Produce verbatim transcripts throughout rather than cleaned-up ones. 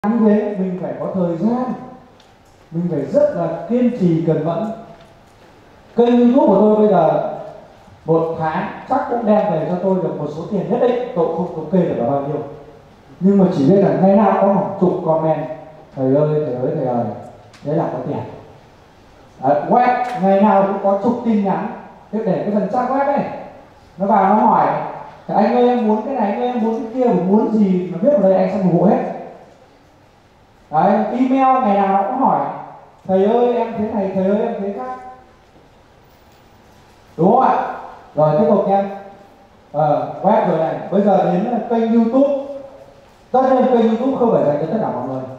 như thế mình phải có thời gian, mình phải rất là kiên trì cần mẫn. Kênh YouTube của tôi bây giờ một tháng chắc cũng đem về cho tôi được một số tiền nhất định, tôi không thống kê được là bao nhiêu, nhưng mà chỉ biết là ngày nào có một chục comment thầy ơi thầy ơi thầy ơi, đấy là có tiền. Đấy, web ngày nào cũng có chục tin nhắn, để cái phần trang web ấy nó vào nó hỏi anh ơi em muốn cái này, anh ơi em muốn cái kia, muốn gì mà biết vào đây anh sẽ ủng hộ hết. Đấy, email ngày nào cũng hỏi thầy ơi em thế này, thầy ơi em thế khác, đúng không ạ? Rồi tiếp tục nha. Ờ, web rồi này, bây giờ đến kênh YouTube. Tất nhiên kênh YouTube không phải dành cho tất cả mọi người.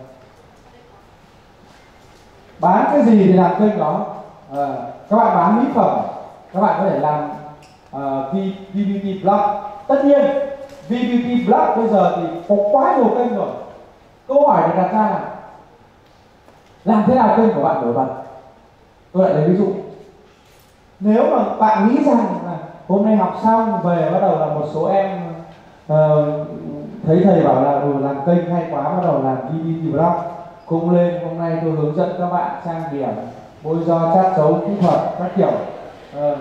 Bán cái gì thì làm kênh đó. À, các bạn bán mỹ phẩm, các bạn có thể làm uh, vê bê tê Blog. Tất nhiên vê bê tê Blog bây giờ thì có quá nhiều kênh rồi. Câu hỏi được đặt ra là làm thế nào kênh của bạn nổi bật? Tôi lại lấy ví dụ. Nếu mà bạn nghĩ rằng là hôm nay học xong về bắt đầu là một số em uh, thấy thầy bảo là ừ, làm kênh hay quá, bắt đầu làm vê bê tê Blog, cũng lên hôm nay tôi hướng dẫn các bạn trang điểm, bôi do chát chấu kỹ thuật các kiểu, uh,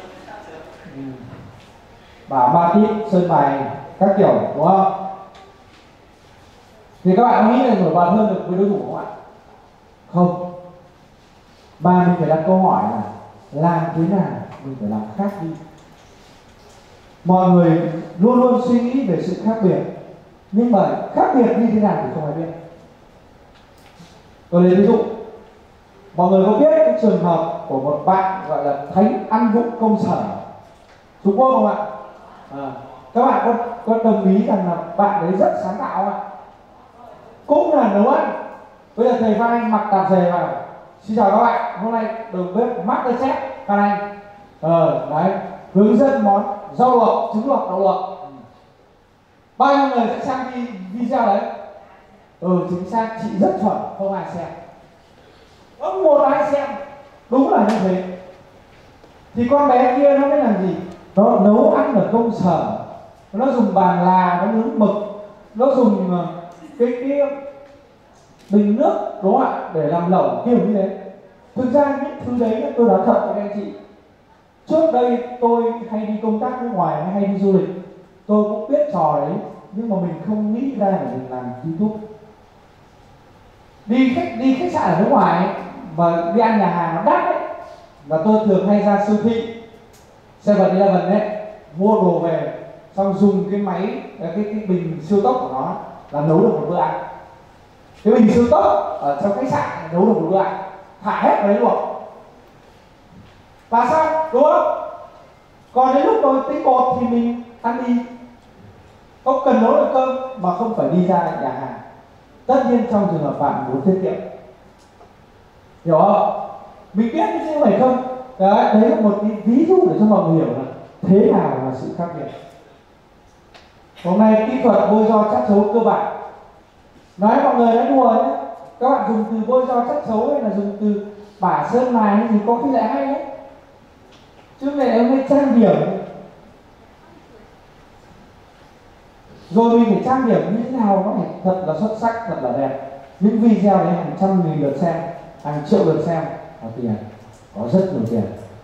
bảo ma tít sơn mài các kiểu, đúng không? Thì các bạn nghĩ là nổi bật hơn được với đối thủ không ạ? Không. Mà mình phải đặt câu hỏi là làm thế nào mình phải làm khác đi. Mọi người luôn luôn suy nghĩ về sự khác biệt, nhưng mà khác biệt như thế nào thì không ai biết. Tôi lấy ví dụ, mọi người có biết cái trường hợp của một bạn gọi là Thánh ăn vụng công sở Trung Quốc không ạ? À, các bạn có, có đồng ý rằng là bạn đấy rất sáng tạo không ạ? Cũng là nấu ăn. Bây giờ thầy Phan Anh mặc tạp dề vào, xin chào các bạn, hôm nay đầu bếp MasterChef Phan Anh, ờ, đấy, hướng dẫn món rau luộc, trứng luộc, đậu luộc. Bao nhiêu người sẽ xem video đấy? Ừ, chính xác, chị rất chuẩn, không ai xem. Không một ai xem. Đúng là như thế. Thì con bé kia nó mới làm gì? Nó nấu ăn ở công sở, nó dùng bàn là, nó nướng mực, nó dùng cái cái bình nước, đúng không ạ, để làm lẩu kiểu như thế. Thực ra những thứ đấy tôi nói thật với các anh chị, trước đây tôi hay đi công tác nước ngoài hay đi du lịch, tôi cũng biết trò đấy, nhưng mà mình không nghĩ ra là mình làm YouTube. Đi khách đi khách sạn ở nước ngoài ấy, mà đi ăn nhà hàng nó đắt ấy, và tôi thường hay ra siêu thị seven eleven đấy, mua đồ về xong dùng cái máy cái, cái, cái bình siêu tốc của nó là nấu được một bữa ăn. Cái bình siêu tốc ở trong khách sạn nấu được một bữa ăn, thả hết vào đấy luộc và xong, đúng không? Còn đến lúc tôi tính bột thì mình ăn đi, không cần nấu được cơm mà không phải đi ra nhà hàng. Tất nhiên trong trường hợp bạn muốn tiết kiệm, hiểu không? Mình biết chứ phải không? Đấy, đấy là một cái ví dụ để cho mọi người hiểu là thế nào là sự khác biệt. Hôm nay kỹ thuật bôi do chát chấu cơ bản, nói mọi người nói đùa nhé, các bạn dùng từ bôi do chát chấu hay là dùng từ bả sơn mài thì có khi lại hay đấy, chứ này em hay trang điểm. Rồi mình phải trang điểm như thế nào nó phải thật là xuất sắc, thật là đẹp. Những video đấy hàng trăm nghìn lượt xem, hàng triệu lượt xem, có tiền, có rất nhiều tiền.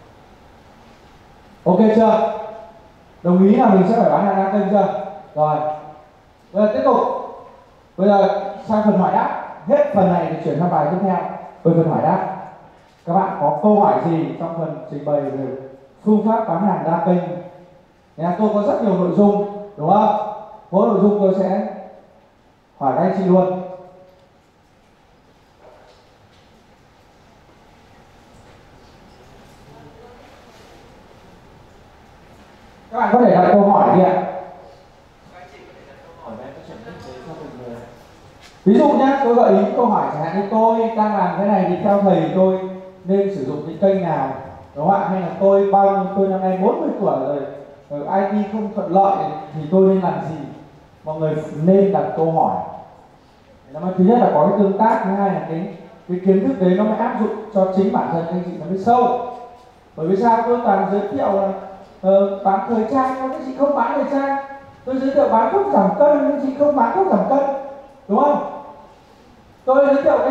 Ok chưa? Đồng ý là mình sẽ phải bán hàng đa kênh chưa? Rồi, bây giờ tiếp tục. Bây giờ sang phần hỏi đáp. Hết phần này thì chuyển sang bài tiếp theo. Với phần hỏi đáp, các bạn có câu hỏi gì trong phần trình bày về phương pháp bán hàng đa kênh? Nhà tôi có rất nhiều nội dung, đúng không? Mỗi nội dung tôi sẽ hỏi các anh chị luôn. Các bạn có thể đặt câu hỏi đi ạ. Ví dụ nhé, tôi gợi ý câu hỏi chẳng hạn như tôi đang làm cái này thì theo thầy tôi nên sử dụng cái kênh nào, đúng không ạ? Hay là tôi bao nhiêu, tôi năm nay bốn mươi tuổi rồi, i tê không thuận lợi thì tôi nên làm gì? Mọi người nên đặt câu hỏi. Thứ nhất là có cái tương tác, thứ hai là cái cái kiến thức đấy nó mới áp dụng cho chính bản thân anh chị nó mới sâu. Bởi vì sao? Tôi toàn giới thiệu là uh, bán thời trang, nhưng anh chị không bán thời trang. Tôi giới thiệu bán thuốc giảm cân, nhưng chị không bán thuốc giảm cân, đúng không?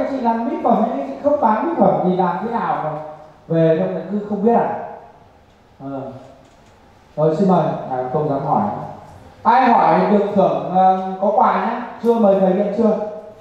anh chị làm mỹ phẩm, anh chị không bán mỹ phẩm thì làm thế nào mà về trong này cứ không biết à? Ờ. Rồi xin mời, à, không dám hỏi. Ai hỏi được thưởng uh, có quà nhé, chưa mời thầy nhận chưa?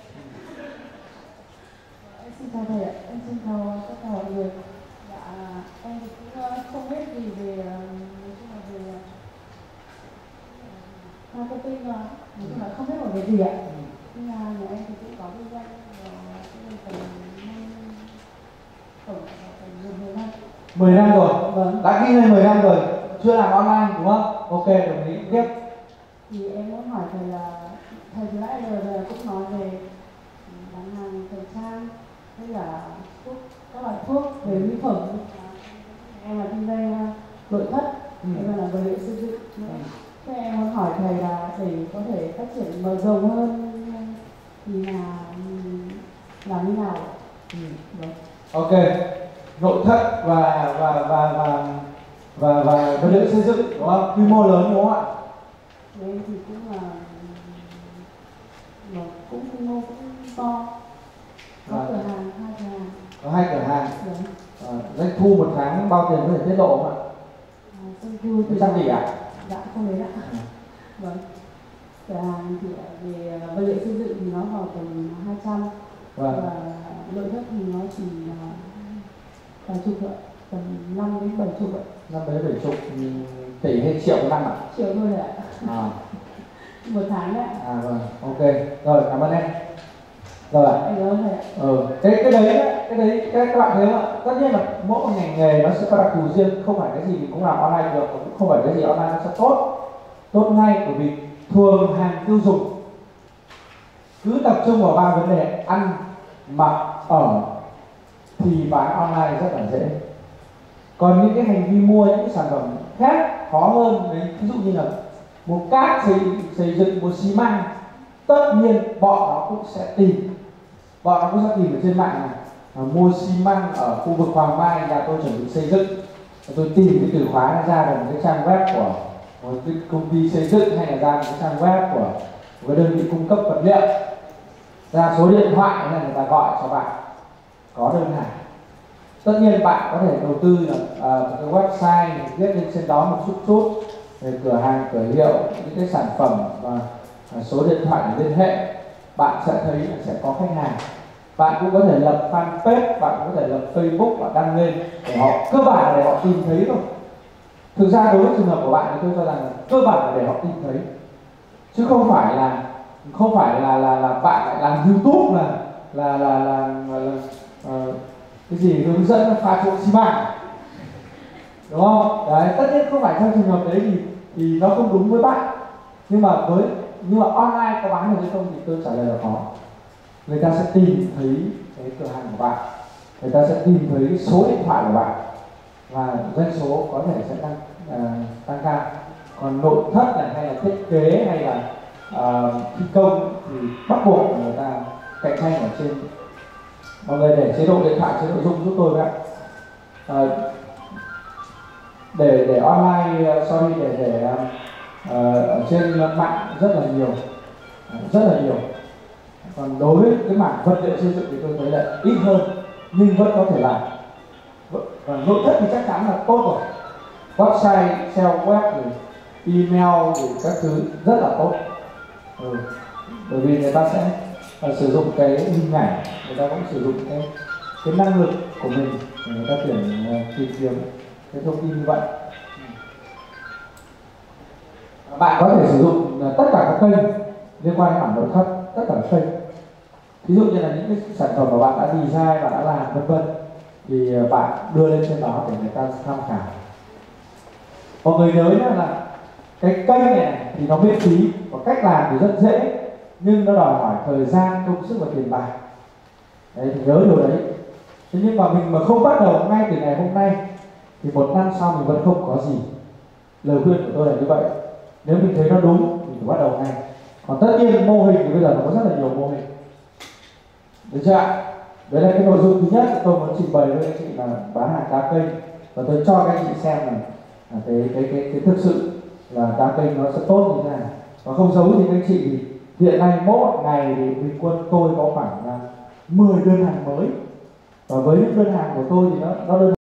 Em xin chào thầy ạ, em xin chào tất cả mọi người. Dạ, em thì cũng uh, không biết gì về uh, nói chung là về uh, marketing, uh, nói chung là không biết một cái gì ạ. Nhưng mà nhà em thì cũng có kinh doanh và cũng tầm năm tổng tầm mười năm. mười năm rồi. Vâng. Đã kinh doanh mười năm rồi, chưa làm online đúng không? Ok, đồng ý tiếp. Thì em muốn hỏi thầy là thầy từ nãy giờ cũng nói về bán hàng thời trang hay là thuốc, các loại thuốc về mỹ phẩm. Em là kinh doanh nội thất, Ừ. em là vật liệu xây dựng. Thế em muốn hỏi thầy là để có thể phát triển mở rộng hơn thì là làm như nào? Ừ. Ok, nội thất và và và và và và vật liệu xây dựng đúng không? Quy mô lớn đúng không ạ? Em thì cũng là nó cũng quy mô cũng to, có À. cửa hàng, hai cửa hàng. Có hai cửa hàng. Đúng. À, doanh thu một tháng bao tiền có thể tiết lộ không ạ? À, doanh thu thì trăm tỷ ạ? dạ không đến ạ. Ừ. Vâng. Cửa hàng thì về vật liệu xây dựng thì nó vào tầm hai trăm, Vâng. và nội thất thì nó chỉ là vài chục ạ, tầm năm đến bảy chục ạ. Năm đấy bảy chục tỷ hay triệu một năm ạ? Triệu thôi ạ. À. Một tháng đấy ạ. À vâng, ok. Rồi, cảm ơn em. Rồi ạ. Anh ơn thầy ạ. Ừ, cái cái đấy cái đấy cái các bạn thấy không ạ? Tất nhiên là mỗi một ngành nghề nó sẽ có đặc thù riêng, không phải cái gì mình cũng làm online được, cũng không phải cái gì online nó sẽ tốt tốt ngay, bởi vì thường hàng tiêu dùng cứ tập trung vào ba vấn đề ăn, mặc, ở thì bán online rất là dễ. Còn những cái hành vi mua những cái sản phẩm khác khó hơn đấy, ví dụ như là mua cát, xây, xây dựng, mua xi măng, tất nhiên bọn nó cũng sẽ tìm bọn nó cũng sẽ tìm ở trên mạng này, à, mua xi măng ở khu vực Hoàng Mai, nhà tôi chuẩn bị xây dựng, tôi tìm cái từ khóa này ra được một cái trang web của một cái công ty xây dựng, hay là ra một cái trang web của một cái đơn vị cung cấp vật liệu, ra số điện thoại này người ta gọi cho bạn có đơn hàng. Tất nhiên bạn có thể đầu tư là uh, một cái website viết lên trên đó một chút chút về cửa hàng, cửa hiệu, những cái sản phẩm và uh, số điện thoại để liên hệ. Bạn sẽ thấy là sẽ có khách hàng. Bạn cũng có thể lập fanpage, bạn cũng có thể lập Facebook và đăng lên để họ, cơ bản là để họ tìm thấy thôi. Thực ra đối với trường hợp của bạn thì tôi cho rằng là cơ bản là để họ tìm thấy, chứ không phải là không phải là là, là bạn lại làm YouTube là là là là, là, là uh, cái gì hướng dẫn pha trộn xi măng, đúng không? Đấy, tất nhiên không phải trong trường hợp đấy thì thì nó không đúng với bạn, nhưng mà với nhưng mà online có bán được hay không thì tôi trả lời là có. Người ta sẽ tìm thấy cái cửa hàng của bạn, người ta sẽ tìm thấy cái số điện thoại của bạn và doanh số có thể sẽ tăng uh, tăng cao. Còn nội thất này hay là thiết kế hay là uh, thi công thì bắt buộc người ta cạnh tranh ở trên. Mọi người để chế độ điện thoại, chế độ Zoom giúp tôi với ạ. À, để để online, sorry, để để uh, ở trên mạng rất là nhiều, rất là nhiều. Còn đối với cái mảng vật liệu xây dựng thì tôi thấy là ít hơn, nhưng vẫn có thể làm. Và nội thất thì chắc chắn là tốt rồi. Website, sell web, rồi email, rồi các thứ rất là tốt. Ừ. Bởi vì người ta sẽ uh, sử dụng cái hình ảnh, người ta cũng sử dụng cái cái năng lực của mình để người ta tuyển uh, tìm kiếm cái thông tin như vậy. Bạn có thể sử dụng uh, tất cả các kênh liên quan đến mảng nội thất, tất cả các kênh. Ví dụ như là những cái sản phẩm mà bạn đã design, bạn đã làm vân vân thì uh, bạn đưa lên trên đó để người ta tham khảo. Mọi người nhớ nhá là cái kênh này thì nó miễn phí và cách làm thì rất dễ, nhưng nó đòi hỏi thời gian, công sức và tiền bạc. Đấy, thì nhớ điều đấy. Thế nhưng mà mình mà không bắt đầu ngay từ ngày hôm nay thì một năm sau mình vẫn không có gì. Lời khuyên của tôi là như vậy. Nếu mình thấy nó đúng thì phải bắt đầu ngay. Còn tất nhiên mô hình thì bây giờ nó có rất là nhiều mô hình. Được chưa ạ? Đấy là cái nội dung thứ nhất tôi muốn trình bày với anh chị là bán hàng đa kênh, và tôi cho các anh chị xem là cái cái cái cái thực sự là đa kênh nó sẽ tốt như thế nào. Và không xấu thì các anh chị thì hiện nay mỗi ngày thì bình quân tôi có khoảng mười đơn hàng mới, và với những đơn hàng của tôi thì nó nó đơn